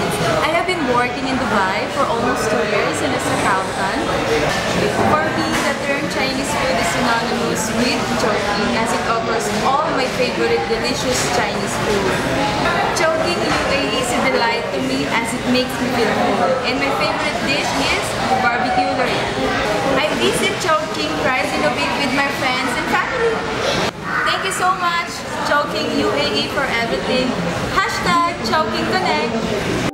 I have been working in Dubai for almost 2 years and as an accountant. For me, the term Chinese food is synonymous with Chowking as it offers all my favorite delicious Chinese food. Chowking UAE is a delight to me as it makes me feel full. And my favorite dish is barbecue Durian. I visit Chowking thrice in a week with my friends and family. Thank you so much, Chowking UAE, for everything. #Chowkingconnect.